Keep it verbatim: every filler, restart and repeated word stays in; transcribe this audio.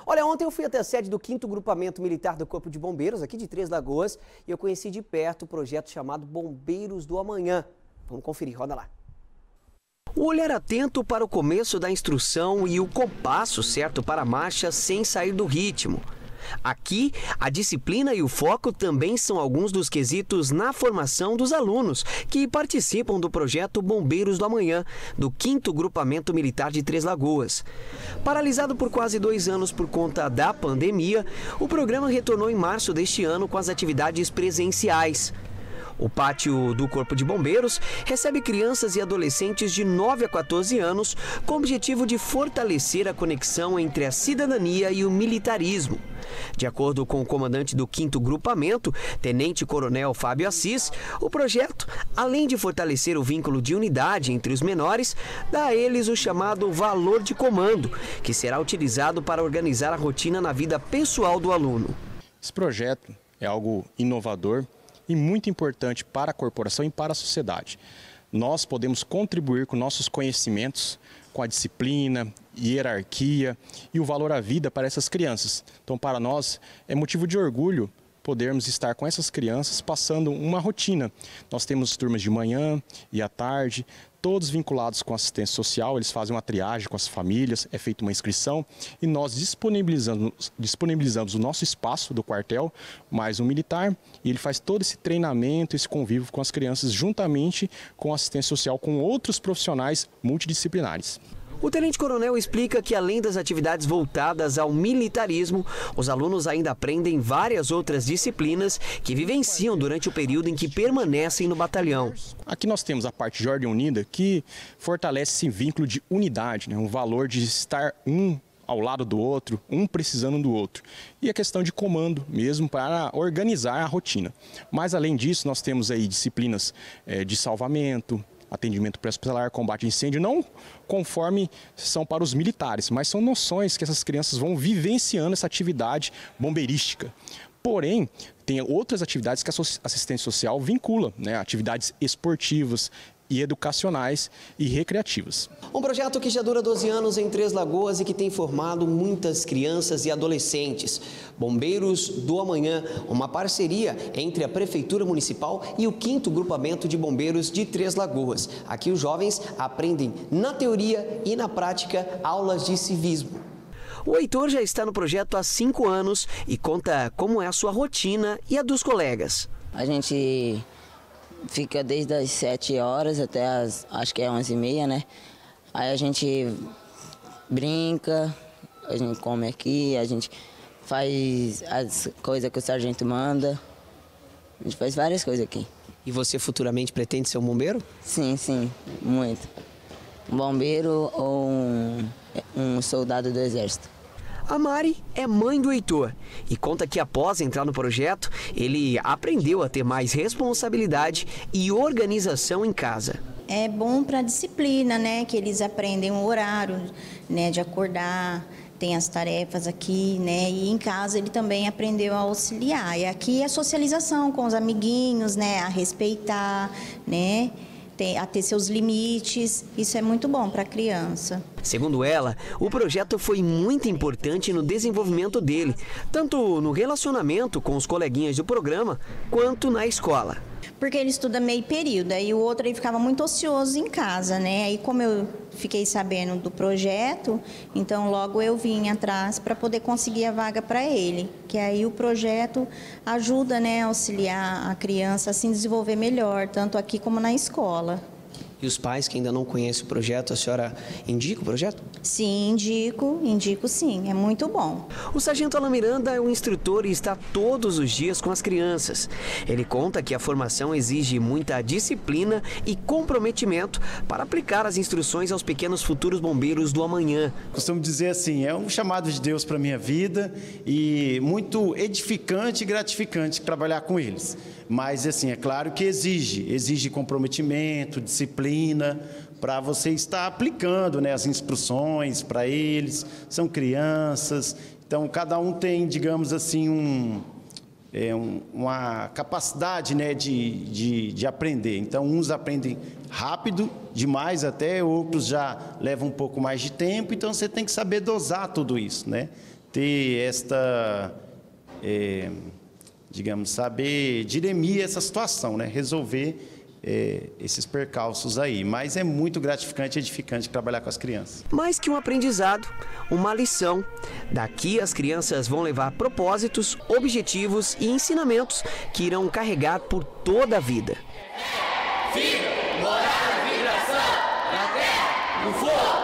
Olha, ontem eu fui até a sede do quinto Grupamento Militar do Corpo de Bombeiros, aqui de Três Lagoas, e eu conheci de perto o projeto chamado Bombeiros do Amanhã. Vamos conferir, roda lá. O olhar atento para o começo da instrução e o compasso certo para a marcha sem sair do ritmo. Aqui, a disciplina e o foco também são alguns dos quesitos na formação dos alunos que participam do projeto Bombeiros do Amanhã, do quinto Grupamento Militar de Três Lagoas. Paralisado por quase dois anos por conta da pandemia, o programa retornou em março deste ano com as atividades presenciais. O pátio do Corpo de Bombeiros recebe crianças e adolescentes de nove a quatorze anos com o objetivo de fortalecer a conexão entre a cidadania e o militarismo. De acordo com o comandante do quinto Grupamento, Tenente Coronel Fábio Assis, o projeto, além de fortalecer o vínculo de unidade entre os menores, dá a eles o chamado valor de comando, que será utilizado para organizar a rotina na vida pessoal do aluno. Esse projeto é algo inovador e muito importante para a corporação e para a sociedade. Nós podemos contribuir com nossos conhecimentos, com a disciplina, hierarquia e o valor à vida para essas crianças. Então, para nós, é motivo de orgulho podermos estar com essas crianças passando uma rotina. Nós temos turmas de manhã e à tarde, todos vinculados com assistência social, eles fazem uma triagem com as famílias, é feita uma inscrição e nós disponibilizamos, disponibilizamos o nosso espaço do quartel, mais um militar, e ele faz todo esse treinamento, esse convívio com as crianças, juntamente com a assistência social, com outros profissionais multidisciplinares. O tenente-coronel explica que, além das atividades voltadas ao militarismo, os alunos ainda aprendem várias outras disciplinas que vivenciam durante o período em que permanecem no batalhão. Aqui nós temos a parte de ordem unida, que fortalece esse vínculo de unidade, né? Um valor de estar um ao lado do outro, um precisando do outro. E a questão de comando mesmo para organizar a rotina. Mas, além disso, nós temos aí disciplinas é, de salvamento, atendimento pré-hospitalar, combate a incêndio, não conforme são para os militares, mas são noções que essas crianças vão vivenciando essa atividade bombeirística. Porém, tem outras atividades que a assistência social vincula, né? Atividades esportivas e educacionais e recreativas. Um projeto que já dura doze anos em Três Lagoas e que tem formado muitas crianças e adolescentes. Bombeiros do Amanhã, uma parceria entre a Prefeitura Municipal e o quinto Grupamento de Bombeiros de Três Lagoas. Aqui os jovens aprendem na teoria e na prática aulas de civismo. O Heitor já está no projeto há cinco anos e conta como é a sua rotina e a dos colegas. A gente fica desde as sete horas até as, acho que é onze e meia, né? Aí a gente brinca, a gente come aqui, a gente faz as coisas que o sargento manda. A gente faz várias coisas aqui. E você futuramente pretende ser um bombeiro? Sim, sim, muito. Um bombeiro ou um, um soldado do exército. A Mari é mãe do Heitor e conta que após entrar no projeto, ele aprendeu a ter mais responsabilidade e organização em casa. É bom para a disciplina, né? Que eles aprendem o horário, né? De acordar, tem as tarefas aqui, né? E em casa ele também aprendeu a auxiliar. E aqui é socialização com os amiguinhos, né? A respeitar, né? A ter seus limites, isso é muito bom para a criança. Segundo ela, o projeto foi muito importante no desenvolvimento dele, tanto no relacionamento com os coleguinhas do programa, quanto na escola. Porque ele estuda meio período, aí o outro aí ficava muito ocioso em casa, né? Aí como eu fiquei sabendo do projeto, então logo eu vim atrás para poder conseguir a vaga para ele. Que aí o projeto ajuda, né, a auxiliar a criança a se desenvolver melhor, tanto aqui como na escola. E os pais que ainda não conhecem o projeto, a senhora indica o projeto? Sim, indico, indico sim, é muito bom. O sargento Alan Miranda é um instrutor e está todos os dias com as crianças. Ele conta que a formação exige muita disciplina e comprometimento para aplicar as instruções aos pequenos futuros bombeiros do amanhã. Costumo dizer assim, é um chamado de Deus para a minha vida e muito edificante e gratificante trabalhar com eles. Mas, assim, é claro que exige, exige comprometimento, disciplina, para você estar aplicando, né, as instruções para eles. São crianças, então cada um tem, digamos assim, um, é, um, uma capacidade, né, de, de, de aprender. Então, uns aprendem rápido, demais até, outros já levam um pouco mais de tempo, então você tem que saber dosar tudo isso, né? ter esta, é, digamos, saber dirimir essa situação, né? Resolver é, esses percalços aí. Mas é muito gratificante e edificante trabalhar com as crianças. Mais que um aprendizado, uma lição. Daqui as crianças vão levar propósitos, objetivos e ensinamentos que irão carregar por toda a vida. Vida, moral, vibração, na terra, no fogo.